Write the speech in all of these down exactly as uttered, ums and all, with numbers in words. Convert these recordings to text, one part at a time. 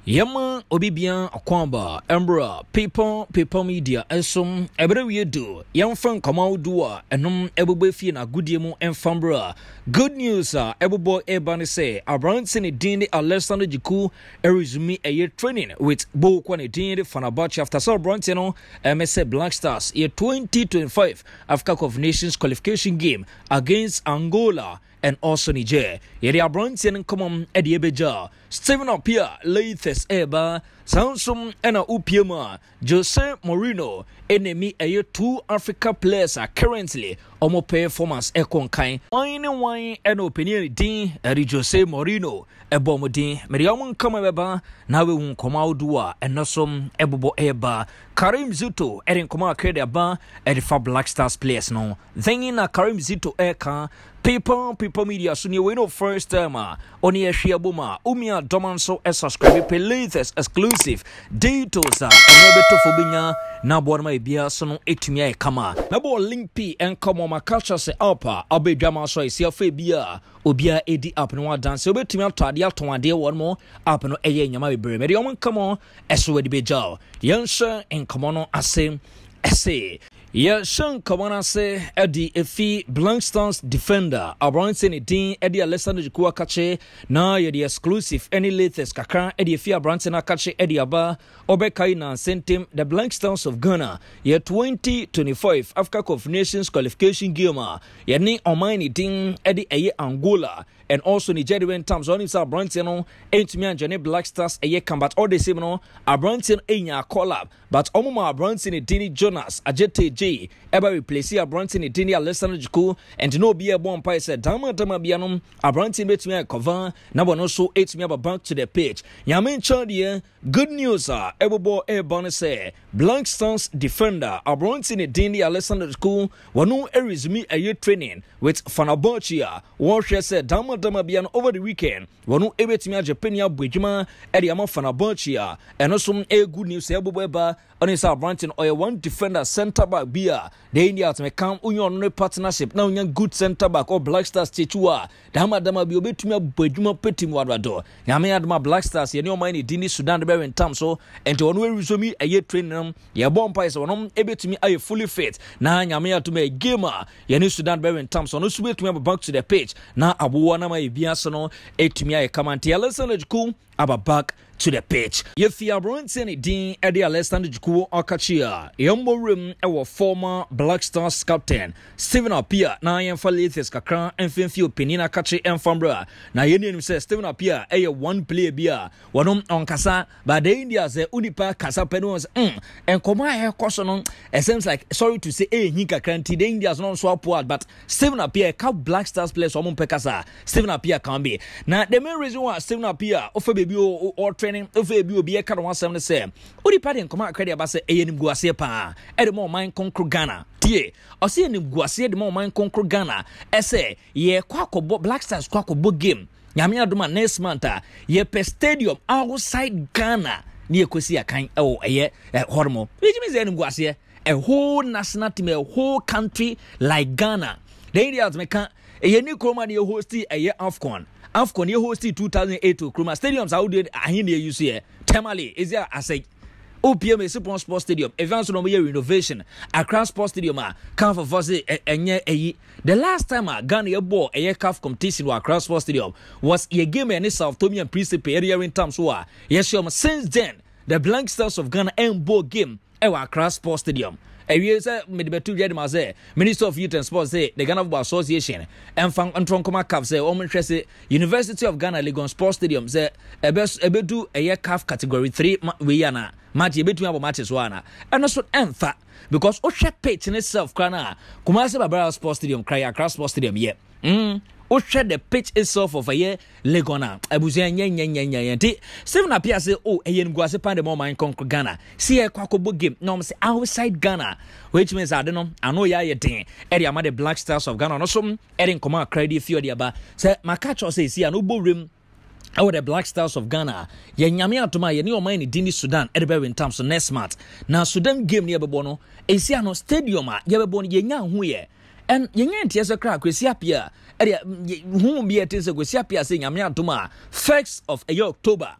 Yama Obibian Akwamba Embra people people media esum ebere we do yam fan come dua enum ebubefi na gudiemu enfambra good news ah ebubo ebane say abrantin ne din de Alexander Jiku erizumi eye training with bo kwani din de Fenerbahce after so abrantin no M S Black Stars year twenty twenty-five Africa Cup of Nations qualification game against Angola and also Niger. Yeri abrantin come edi ebeja Steven Apia latest eba Samsung ena upiema Jose Mourinho enemy aye two Africa players are currently omo performance ekon kan wine wine ena opinion din eri Jose Mourinho ebo modin meriam kama beba na we hun koma odua enosom ebobo eba Karim Zito erin koma akede aba eri fa Black Stars players no then na Karim Zito eka people people media so we know first time oni ehwe boma umia domanso e subscribe pe latest exclusive details a ebeto fobinya na bo na bia so no etumi ai kama na bo link p en komo makacha se alpa abedwama so isia fa bia obia edi app no wa dance obetumi atade aton ade won mo app no eye nyama bebre me de omon kamo eso we de bejao yense en komo no asem ese yeah, Sean Kamana say Eddie Efi Black Stars defender. Abrantin ni din Eddie Alexander Jiku akache na ye the exclusive any latest kakra Eddie Efi Abrantin akache Eddie Aba Obekai na sentem the Black Stars of Ghana year twenty twenty-five Africa Cup of Nations qualification game. Ye ni omani din Eddie eye Angola and also Nigerian terms on himself Abrantin no entimi anjane Black Stars eye combat all the same no Abrantin enya collab but omuma Abrantin ni din Jonas Ajete J ever replace Abrantin ni din Alexander Jiku and no be a bon pie said dama dama bianom Abrantin betimi cover na bono so etimi aba back to the page yamen chadie good news ah ebobo e bonne say Black Stars defender Abrantin ni din Alexander Jiku wonu erizumi aye training with Fenerbahce one share said dama dama bian over the weekend wonu ebetimi ajepenia bwejuma e de ama Fenerbahce and also e good news ebobo eba on his Abrantin or one defender center back bia the India to come union no partnership now young good center back or Black Stars tichua dama dama bi obetumi abadwuma petim wadwado nyame adama Black Stars ye no mind dini Sudan be in term so and to one resume aye training ye bon pies wonom ebetumi aye fully fit na nyame atuma gamer ye ni Sudan be in term so no subetumi back to the page na abuwa na mai bia so no etumi aye kamanti Alexander Jiku aba back to the pitch. If you are Bronson Dean Eddie Alexander Jiku Okachia, Yombo Rim, our former Black Stars captain, Steven Apia, na yen for latest kakran and Finfield Penina Kachi and Fambra. Na yen says Steven Apia, a one player beer, one on Kasa, but the India say Unipa Kasa Penos, mm, and Koma hair caution. It seems like sorry to say, eh, Nika Kanti, the India's not so upward, but Steven Apia, cow Black Stars players, Omon Pekasa, Steven Apia can be. Now, the main reason why Steven Apia, offer baby or training of a B be a cat one seven say. Odi party and come out credit about say a nim guasia pa at the more mind conquer Ghana. Tie or see him guasia the more mind conquer Ghana. Essay ye quacko Black Stars quacko book game. Yamia duma next month ye per stadium outside Ghana near Kosia kind oh a year at Hormo. Which means any guasia a whole national team, a whole country like Ghana. The Indians make a new chroma near hosty a year AFCON. AFCON you hosted two thousand eight to Kruma Stadiums how did I hear you see Tamale is there I say O P M Super Sports Stadium advance no year renovation Accra Sports Stadium ah calf of us enye the last time ah Ghana ball a calf competition wa Accra Sports Stadium was a game in South Tommy and Principe area in terms wa yes since then the Black Stars of Ghana and ball game e wa Accra Sports Stadium. A year say Medibetu Jedmaze, Minister of Youth and Sports say the Ghana Football Association and Fang Antronkoma Cup say Omen Tresse University of Ghana Legon Sports Stadium say a best ebedu a year calf category three Wiana match ebetu abo matches wana and also emfa because Osha page in itself kana Kumasi Babara Sports Stadium cry Accra Sports Stadium yeah mm o share the pitch itself of a year Legona abusia nya nya nya nya nti Steven Apia say oh eyen guase pan the more mind conquer Ghana see e kwakobo game no say outside Ghana which means I don't know I know ya ye den e dey am the Black Stars of Ghana no so e dey come out credit few dey aba say makacho say see no bo rem our the Black Stars of Ghana ye nyame atoma ye ne o man ni dini Sudan e dey be in terms of next month na Sudan game ne be bo no e see no stadium a ye be bo no ye nya ho ye and ye nya ntia se kra kwesi apia e dey hu bi e tin se kwesi apia se nyame atoma first of October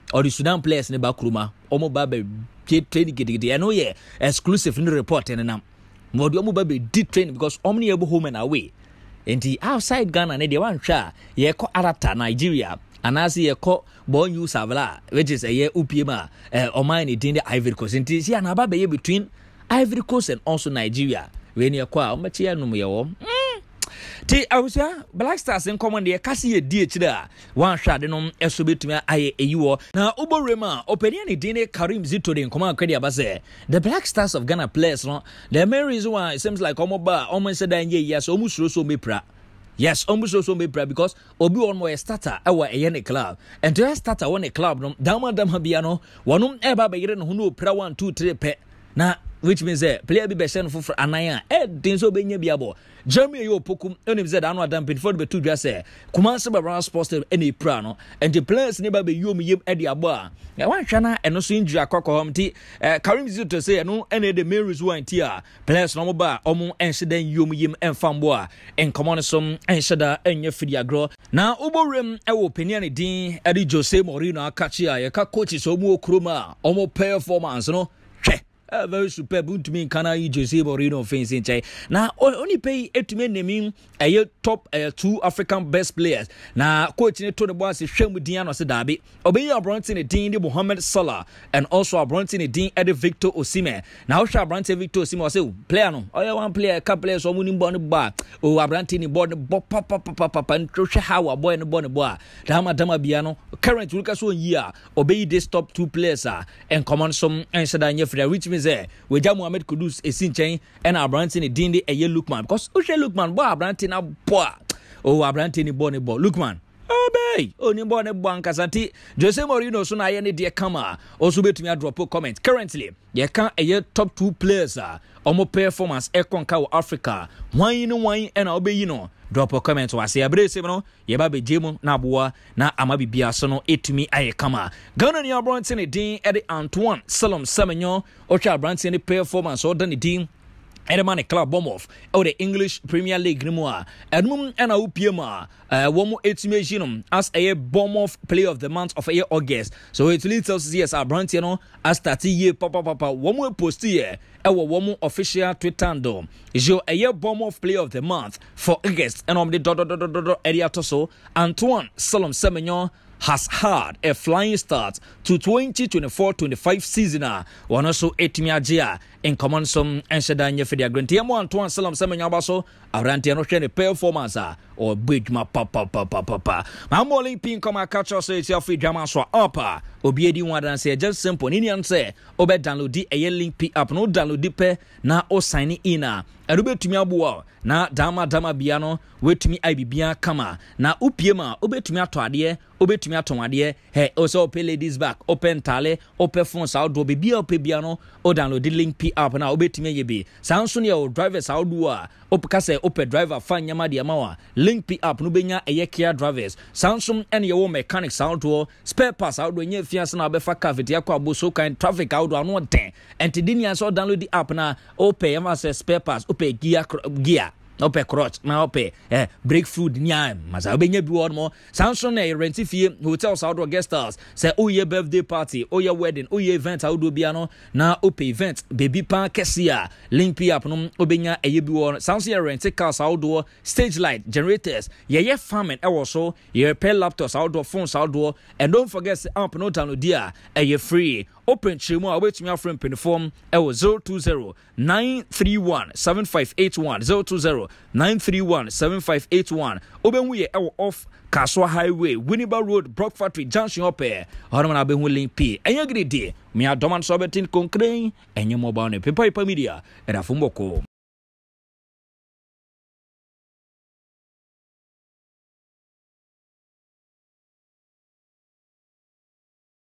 or the Sudan players in the Bakruma, Omo Babe training giddy. I know yeah, exclusive in the report and now. More the Omo Babe did train because Omni able home and away. And the outside Ghana and the one shah, ye ko Arata, Nigeria, and as ye ko born you Savala, which is a year Upiema, uh, or mine in the Ivory Coast. And tis an ababe between Ivory Coast and also Nigeria. When you acquire Machia no me. Ti awusia Black Stars in common de kasi ye die chida one shot no eso betumi aye eyiwo na oborema openia ne dine Karim Zito de nkoma akwede abase the Black Stars of Ghana players no the main reason why it seems like omo ba omo say dan ye yes omo suro so mepra yes omo suro so mepra because obi on mo starter ewa eye ne club and to starter one club no dama dama bia no wonom eba be yire no no pra one two three pe na which means eh player bi be shen for anaya eh din so be nya biabo Jeremy yo pokum onim said anu adam before be two dwa say Kumasi Brown Sports any pra no and the players never be yom yem e de abo a e wan hwa na eno so injury akokọ hom ti Karim Zito say no ene the main reason why ti a players no mo ba omo enhye dan yom yem enfambo a enkomo no som enhye da enye fidi agro na oborem e wo penia ne din e di Jose Mourinho akachi a ye ka coach so mu okroma omo performance no hwe Uh, very superb to me kana yi Jose Mourinho fencing chai na only pay etume name a top uh, two African best players na coach ne to the boss hwem din ano se dabe obeyi abronte ne din de Mohamed Salah and also abronte ne din Ede Victor Osimhen na wo hwa abronte Victor Osimhen say player no oya one player ka player so muni ball ne ba o abronte ne ball ne bo pa pa pa pa pa ntro hwe how boy ne ball ne bo a dama dama bia no current look so year obeyi this top two players are and common some answer da nya free which means eh we ja Mohamed Kudus esin chen and abronte ne din de eye Lookman because o hwe Lookman bo abronte na boy oh abronte ne ball ne ball Lookman obey oni ball ne ball nkasanti Jose Mourinho so na ye ne de kama also betumi a drop comment currently ye kan eye top two players ah omo performance e konka wo Africa wan ni wan e na obeyi no drop a comment wase abrese no ye ba bejemu na aboa na amabibia so no etumi aye kama Ghana ni abronte ne din e de Antoine Salom Semenyo o twa abronte ne performance o dan ne din Edman club bomb off or the English Premier League Grimoire Edmum and a Upiema uh womo etimejinum as a bomb off player of the month of a year August. So it leads us yes our brand you know as thirty year papa papa womo post here our womo official Twitter ndo is your a year bomb off player of the month for August and on the dot dot dot dot area toso Antoine Salom Semenyo has had a flying start to twenty twenty-four twenty-five season. One also etimi agea in common some enshedanya for the agrantiamo Antoine Salom Semenyo baso arantiano shene performance or big ma papa papa papa. Mammo limping come a catch us it's your free drama so upper. Obiedi one and say just simple. Ninian say obe download the a link p app no download the pe na o sign in na. Erube tumi abuwa na dama dama biano wetumi ibibia kama na upiema obetumi ato ade obetumi ato ade he also pay ladies back open tale open phones out do bibia ope biano o download the link p app na obetumi yebi sanso ne o drivers out do a opka say open driver fan nyama de amawa link p app no benya eye care drivers sanso ene ye mechanics out do spare parts out do nya fiase na obefa car fit yakwa boso kind traffic out do no den entidini so download the app na open yama say spare parts ope gear gear ope crotch na ope eh break food nya maza obenya bi won mo Samsung na rent fie hotels outdoor guest house say oh your birthday party oh your wedding oh your event outdoor bia no na ope event baby pan kesia link pi up no obenya eye bi won Samsung rent cars outdoor stage light generators ye ye farming e wo so ye repair laptops outdoor phones outdoor and don't forget the app no download dia eye free open chimo a wait me a friend uniform e wo zero two zero nine three one seven five eight one zero two zero nine three one seven five eight one obenwu ye e wo off Kaswa Highway Winneba Road Brock Factory Junction ope hono na be hu link p enye grede me adoman so betin konkren enye mobile ne pepa media era fumboko